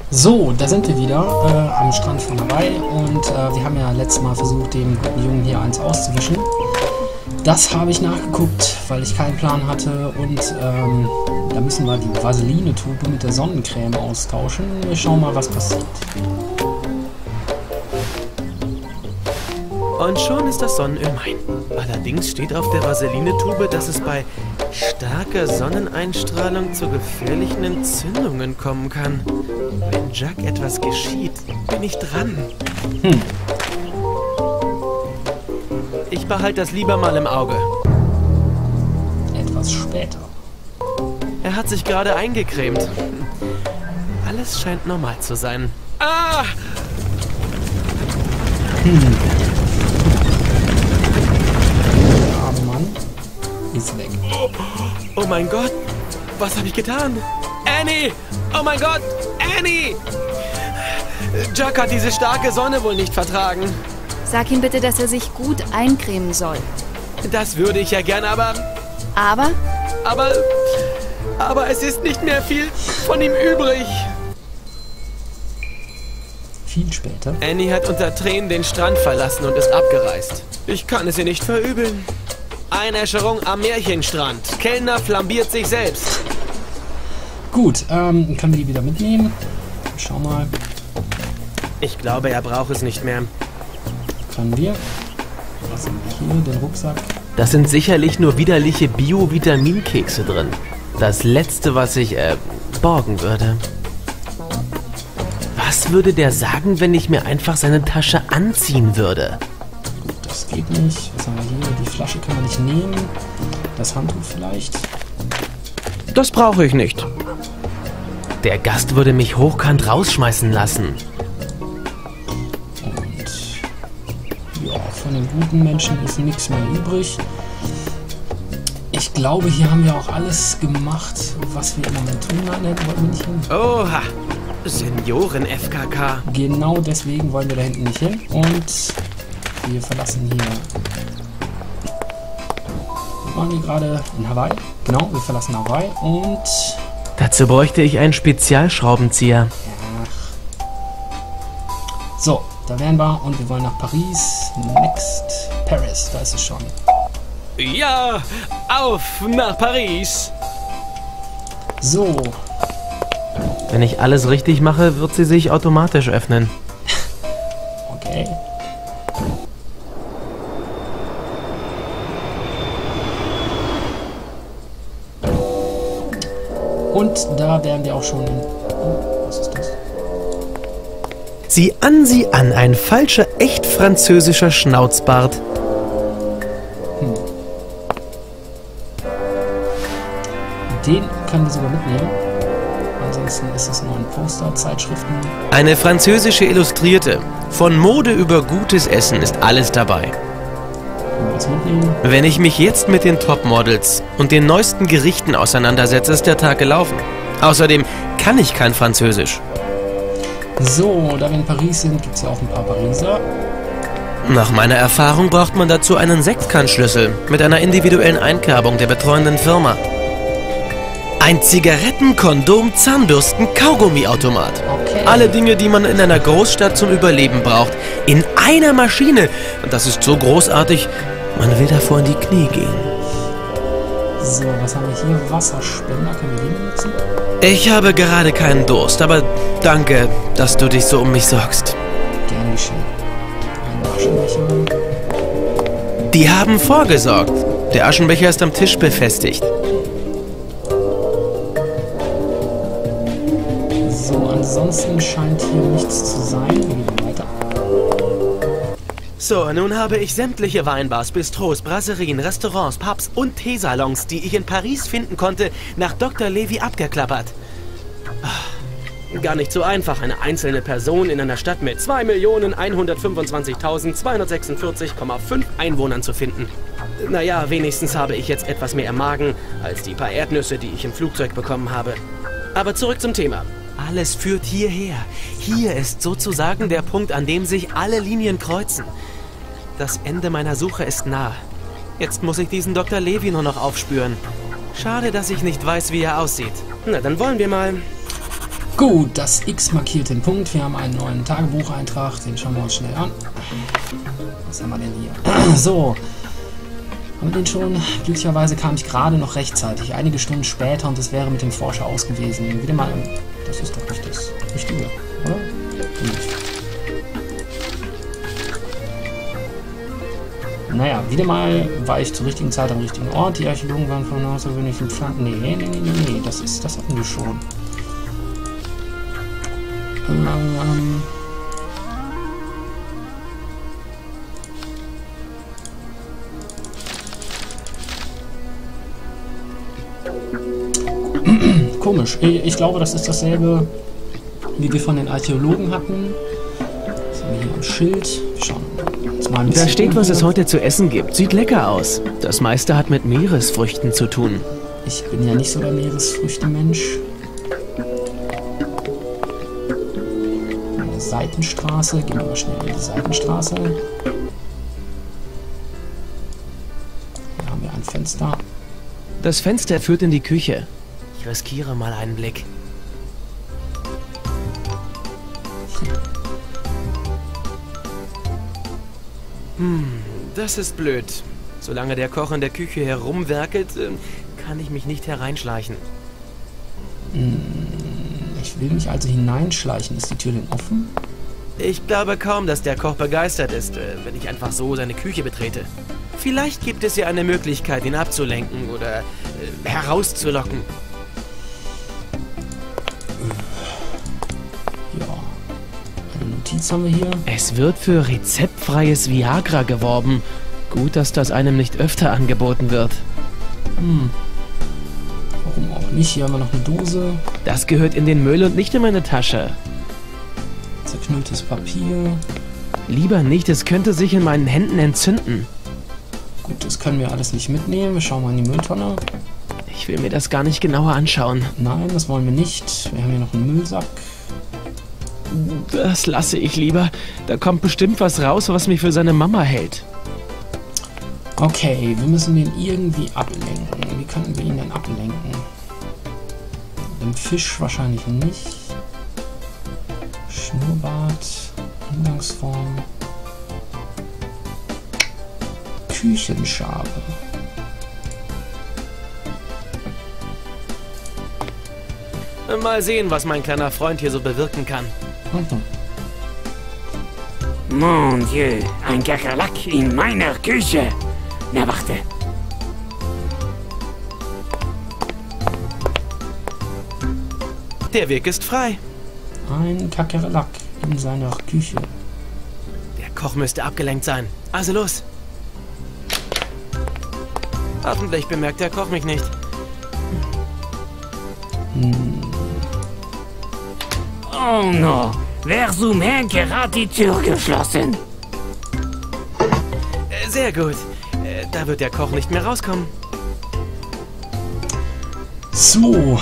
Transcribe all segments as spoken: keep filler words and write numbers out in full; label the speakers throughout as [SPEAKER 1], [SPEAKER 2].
[SPEAKER 1] So, da sind wir wieder äh, am Strand von Hawaii und äh, wir haben ja letztes Mal versucht, dem guten Jungen hier eins auszuwischen. Das habe ich nachgeguckt, weil ich keinen Plan hatte und ähm, da müssen wir die Vaseline-Tube mit der Sonnencreme austauschen. Wir schauen mal, was passiert.
[SPEAKER 2] Und schon ist das Sonnenöl mein. Allerdings steht auf der Vaseline-Tube, dass es bei starker Sonneneinstrahlung zu gefährlichen Entzündungen kommen kann. Wenn Jack etwas geschieht, bin ich dran.
[SPEAKER 1] Hm.
[SPEAKER 2] Ich behalte das lieber mal im Auge.
[SPEAKER 1] Etwas später.
[SPEAKER 2] Er hat sich gerade eingecremt. Alles scheint normal zu sein. Ah!
[SPEAKER 1] Hm. Ist weg.
[SPEAKER 2] Oh, oh mein Gott, was habe ich getan? Annie! Oh mein Gott, Annie! Jack hat diese starke Sonne wohl nicht vertragen.
[SPEAKER 3] Sag ihm bitte, dass er sich gut eincremen soll.
[SPEAKER 2] Das würde ich ja gerne, aber...
[SPEAKER 3] Aber?
[SPEAKER 2] Aber... Aber es ist nicht mehr viel von ihm übrig.
[SPEAKER 1] Viel später.
[SPEAKER 2] Annie hat unter Tränen den Strand verlassen und ist abgereist. Ich kann es ihr nicht verübeln. Einäscherung am Märchenstrand. Kellner flambiert sich selbst.
[SPEAKER 1] Gut, ähm, können wir die wieder mitnehmen? Schau mal.
[SPEAKER 2] Ich glaube, er braucht es nicht mehr.
[SPEAKER 1] Können wir? Was haben wir hier? Den Rucksack.
[SPEAKER 2] Das sind sicherlich nur widerliche Bio-Vitaminkekse drin. Das letzte, was ich, äh, borgen würde. Was würde der sagen, wenn ich mir einfach seine Tasche anziehen würde?
[SPEAKER 1] Das geht nicht. Was haben wir hier? Die Flasche kann man nicht nehmen. Das Handtuch vielleicht.
[SPEAKER 2] Das brauche ich nicht. Der Gast würde mich hochkant rausschmeißen lassen.
[SPEAKER 1] Und ja, von den guten Menschen ist nichts mehr übrig. Ich glaube, hier haben wir auch alles gemacht, was wir im Moment tun. Nein, da wollten wir nicht hin.
[SPEAKER 2] Oha, Senioren-F K K.
[SPEAKER 1] Genau deswegen wollen wir da hinten nicht hin. Und wir verlassen hier. Wir waren hier gerade in Hawaii. Genau, wir verlassen Hawaii und...
[SPEAKER 2] Dazu bräuchte ich einen Spezialschraubenzieher.
[SPEAKER 1] Ja. So, da wären wir und wir wollen nach Paris. Next Paris, da ist es schon.
[SPEAKER 2] Ja, auf nach Paris.
[SPEAKER 1] So.
[SPEAKER 2] Wenn ich alles richtig mache, wird sie sich automatisch öffnen.
[SPEAKER 1] Okay. Und da wären wir auch schon in... Oh, was ist das?
[SPEAKER 2] Sieh an, sieh an, ein falscher, echt französischer Schnauzbart.
[SPEAKER 1] Hm. Den können wir sogar mitnehmen. Ansonsten ist es nur ein Poster, Zeitschriften.
[SPEAKER 2] Eine französische Illustrierte. Von Mode über gutes Essen ist alles dabei.
[SPEAKER 1] Können wir das mitnehmen?
[SPEAKER 2] Wenn ich mich jetzt mit den Topmodels und den neuesten Gerichten auseinandersetze, ist der Tag gelaufen. Außerdem kann ich kein Französisch.
[SPEAKER 1] So, da wir in Paris sind, gibt es ja auch ein paar Pariser.
[SPEAKER 2] Nach meiner Erfahrung braucht man dazu einen Sektkannschlüssel mit einer individuellen Einkerbung der betreuenden Firma. Ein Zigaretten-, Kondom-, Zahnbürsten-, Kaugummiautomat.
[SPEAKER 1] Okay.
[SPEAKER 2] Alle Dinge, die man in einer Großstadt zum Überleben braucht. In einer Maschine. Und das ist so großartig, man will davor in die Knie gehen.
[SPEAKER 1] So, was haben wir hier? Wasserspender. Können wir den benutzen?
[SPEAKER 2] Ich habe gerade keinen Durst, aber danke, dass du dich so um mich sorgst.
[SPEAKER 1] Gern geschehen. Ein Aschenbecher.
[SPEAKER 2] Die haben vorgesorgt. Der Aschenbecher ist am Tisch befestigt.
[SPEAKER 1] So, ansonsten scheint hier nichts zu sein. Wir gehen weiter.
[SPEAKER 2] So, nun habe ich sämtliche Weinbars, Bistros, Brasserien, Restaurants, Pubs und Teesalons, die ich in Paris finden konnte, nach Doktor Levy abgeklappert. Gar nicht so einfach, eine einzelne Person in einer Stadt mit zwei Millionen hundertfünfundzwanzigtausendzweihundertsechsundvierzig Komma fünf Einwohnern zu finden. Naja, wenigstens habe ich jetzt etwas mehr im Magen als die paar Erdnüsse, die ich im Flugzeug bekommen habe. Aber zurück zum Thema. Alles führt hierher. Hier ist sozusagen der Punkt, an dem sich alle Linien kreuzen. Das Ende meiner Suche ist nah. Jetzt muss ich diesen Doktor Levy nur noch aufspüren. Schade, dass ich nicht weiß, wie er aussieht. Na, dann wollen wir mal...
[SPEAKER 1] Gut, das X markiert den Punkt. Wir haben einen neuen Tagebucheintrag. Den schauen wir uns schnell an. Was haben wir denn hier? So. Haben wir den schon? Glücklicherweise kam ich gerade noch rechtzeitig. Einige Stunden später und es wäre mit dem Forscher aus gewesen. Wieder mal. Das ist doch nicht das Richtige, oder? Nicht. Naja, wieder mal war ich zur richtigen Zeit am richtigen Ort. Die Archäologen waren von außergewöhnlichen Pflanzen. Nee, nee, nee, nee, nee. Das ist. Das hatten wir schon. Ähm. Komisch. Ich glaube, das ist dasselbe, wie wir von den Archäologen hatten. Das haben wir hier am Schild. Schauen uns mal ein bisschen.
[SPEAKER 2] Da steht,
[SPEAKER 1] um
[SPEAKER 2] was
[SPEAKER 1] hier.
[SPEAKER 2] es heute zu essen gibt. Sieht lecker aus. Das meiste hat mit Meeresfrüchten zu tun.
[SPEAKER 1] Ich bin ja nicht so der Meeresfrüchte-Mensch. Eine Seitenstraße. Gehen wir mal schnell in die Seitenstraße. Hier haben wir ein Fenster.
[SPEAKER 2] Das Fenster führt in die Küche. Ich riskiere mal einen Blick. Hm, das ist blöd. Solange der Koch in der Küche herumwerkelt, äh, kann ich mich nicht hereinschleichen.
[SPEAKER 1] Ich will mich also hineinschleichen. Ist die Tür denn offen?
[SPEAKER 2] Ich glaube kaum, dass der Koch begeistert ist, äh, wenn ich einfach so seine Küche betrete. Vielleicht gibt es ja eine Möglichkeit, ihn abzulenken oder äh, herauszulocken.
[SPEAKER 1] Ja. Eine Notiz haben wir hier.
[SPEAKER 2] Es wird für rezeptfreies Viagra geworben. Gut, dass das einem nicht öfter angeboten wird.
[SPEAKER 1] Hm. Warum auch nicht? Hier haben wir noch eine Dose.
[SPEAKER 2] Das gehört in den Müll und nicht in meine Tasche.
[SPEAKER 1] Zerknülltes Papier.
[SPEAKER 2] Lieber nicht, es könnte sich in meinen Händen entzünden.
[SPEAKER 1] Gut, das können wir alles nicht mitnehmen. Wir schauen mal in die Mülltonne.
[SPEAKER 2] Ich will mir das gar nicht genauer anschauen.
[SPEAKER 1] Nein, das wollen wir nicht. Wir haben hier noch einen Müllsack.
[SPEAKER 2] Das lasse ich lieber. Da kommt bestimmt was raus, was mich für seine Mama hält.
[SPEAKER 1] Okay, wir müssen den irgendwie ablenken. Wie könnten wir ihn denn ablenken? Dem Fisch wahrscheinlich nicht. Schnurrbart, Umgangsform. Küchenschabe.
[SPEAKER 2] Mal sehen, was mein kleiner Freund hier so bewirken kann.
[SPEAKER 1] Mhm.
[SPEAKER 4] Mon Dieu, ein Kakerlak in meiner Küche. Na, warte.
[SPEAKER 2] Der Weg ist frei.
[SPEAKER 1] Ein Kakerlak in seiner Küche.
[SPEAKER 2] Der Koch müsste abgelenkt sein. Also los. Hoffentlich bemerkt der Koch mich nicht.
[SPEAKER 4] Oh no, Versumen gerade die Tür geschlossen.
[SPEAKER 2] Äh, Sehr gut. Äh, Da wird der Koch nicht mehr rauskommen.
[SPEAKER 1] So.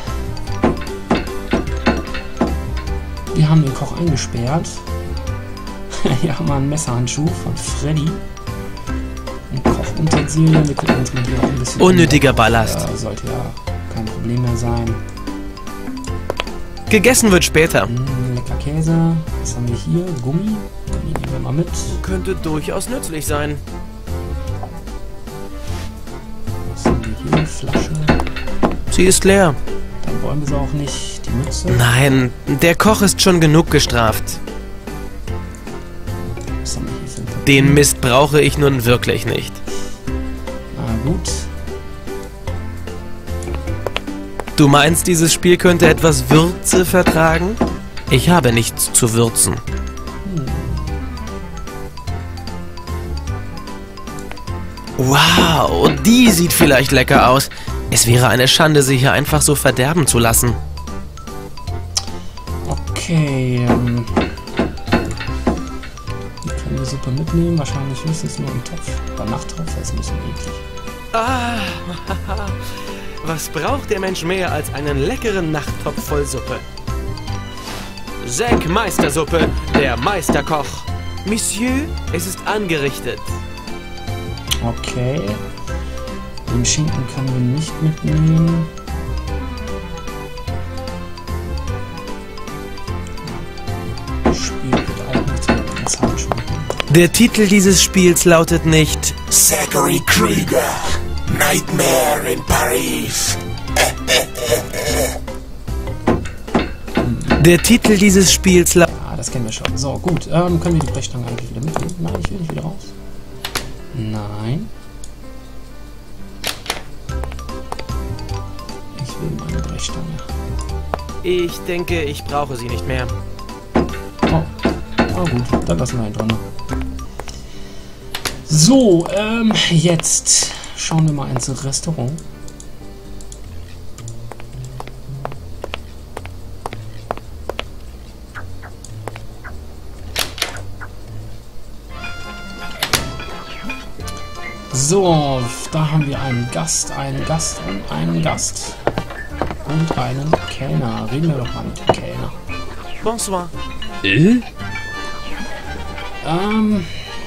[SPEAKER 1] Wir haben den Koch eingesperrt. Hier haben wir einen Messerhandschuh von Freddy. Ein Kochutensilien. Wir gucken uns mal hier auch ein bisschen
[SPEAKER 2] Unnötiger
[SPEAKER 1] um.
[SPEAKER 2] Ballast.
[SPEAKER 1] Ja, sollte ja kein Problem mehr sein.
[SPEAKER 2] Gegessen wird später.
[SPEAKER 1] Hm, lecker Käse. Was haben wir hier? Gummi. Gummi nehmen wir mal mit.
[SPEAKER 2] Könnte durchaus nützlich sein.
[SPEAKER 1] Was haben wir hier? Flasche.
[SPEAKER 2] Sie ist leer.
[SPEAKER 1] Dann wollen wir sie auch nicht. Die Mütze.
[SPEAKER 2] Nein, der Koch ist schon genug gestraft.
[SPEAKER 1] Was haben wir hier für ein Papier?
[SPEAKER 2] Den Mist brauche ich nun wirklich nicht.
[SPEAKER 1] Na gut.
[SPEAKER 2] Du meinst, dieses Spiel könnte etwas Würze vertragen? Ich habe nichts zu würzen. Wow, die sieht vielleicht lecker aus. Es wäre eine Schande, sie hier einfach so verderben zu lassen.
[SPEAKER 1] Okay. Ähm, wir können die Suppe mitnehmen. Wahrscheinlich höchstens nur im Topf. Bei Nachttopf ist ein bisschen eklig.
[SPEAKER 2] Ah, was braucht der Mensch mehr als einen leckeren Nachttopf voll Suppe? Zack Meistersuppe, der Meisterkoch. Monsieur, es ist angerichtet.
[SPEAKER 1] Okay. Den Schinken können wir nicht mitnehmen. Zeit schon.
[SPEAKER 2] Der Titel dieses Spiels lautet nicht
[SPEAKER 5] Zachary Krieger, Nightmare in Paris.
[SPEAKER 2] Der Titel dieses Spiels lautet...
[SPEAKER 1] Ah, das kennen wir schon. So, gut. Ähm, können wir die Brechstange eigentlich wieder mitnehmen? Nein, ich will nicht wieder raus. Nein. Ich will meine Brechstange.
[SPEAKER 2] Ich denke, ich brauche sie nicht mehr.
[SPEAKER 1] Oh. Ah, gut. Dann lassen wir ihn drin. So, ähm, jetzt schauen wir mal ins Restaurant. So, da haben wir einen Gast, einen Gast und einen Gast. Und einen Kellner. Reden wir doch mal mit dem Kellner.
[SPEAKER 2] Bonsoir.
[SPEAKER 1] Äh? Ähm,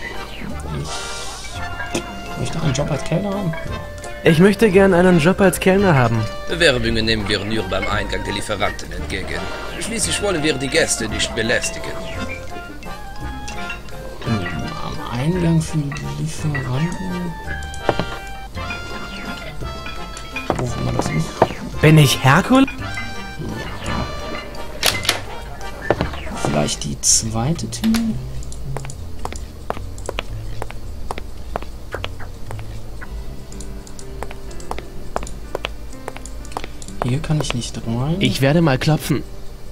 [SPEAKER 1] ich möchte einen Job als Kellner haben.
[SPEAKER 2] Ich möchte gern einen Job als Kellner haben.
[SPEAKER 6] Bewerbungen nehmen wir nur beim Eingang der Lieferanten entgegen. Schließlich wollen wir die Gäste nicht belästigen.
[SPEAKER 1] Am Eingang für die Lieferanten. Wo auch immer das ist.
[SPEAKER 2] Bin ich Herkules?
[SPEAKER 1] Vielleicht die zweite Tür? Hier kann ich nicht rein.
[SPEAKER 2] Ich werde mal klopfen.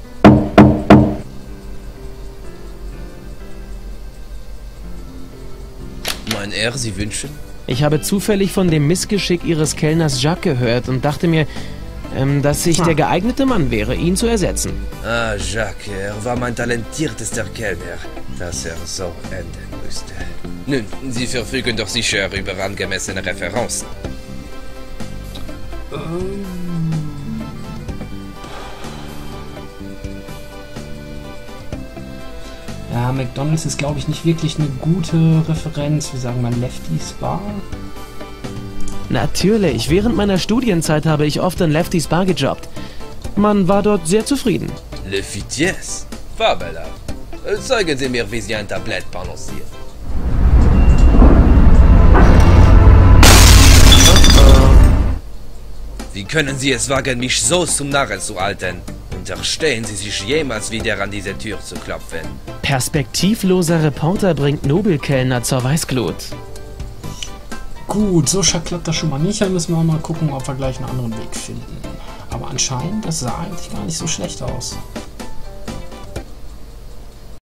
[SPEAKER 6] Mein Herr, Sie wünschen?
[SPEAKER 2] Ich habe zufällig von dem Missgeschick Ihres Kellners Jacques gehört und dachte mir, ähm, dass ich der geeignete Mann wäre, ihn zu ersetzen.
[SPEAKER 6] Ah, Jacques, er war mein talentiertester Kellner, dass er so enden müsste. Nun, Sie verfügen doch sicher über angemessene Referenzen.
[SPEAKER 1] Ähm. Ja, McDonald's ist, glaube ich, nicht wirklich eine gute Referenz. Wir sagen mal Lefty's Bar.
[SPEAKER 2] Natürlich, während meiner Studienzeit habe ich oft in Lefty's Bar gejobbt. Man war dort sehr zufrieden.
[SPEAKER 6] Le Fitiès? Fabelhaft. Zeigen Sie mir, wie Sie ein Tablett balancieren. Wie können Sie es wagen, mich so zum Narren zu halten? Unterstehen Sie sich jemals wieder an diese Tür zu klopfen?
[SPEAKER 2] Perspektivloser Reporter bringt Nobelkellner zur Weißglut.
[SPEAKER 1] Gut, so klappt das schon mal nicht. Dann müssen wir mal gucken, ob wir gleich einen anderen Weg finden. Aber anscheinend, das sah eigentlich gar nicht so schlecht aus.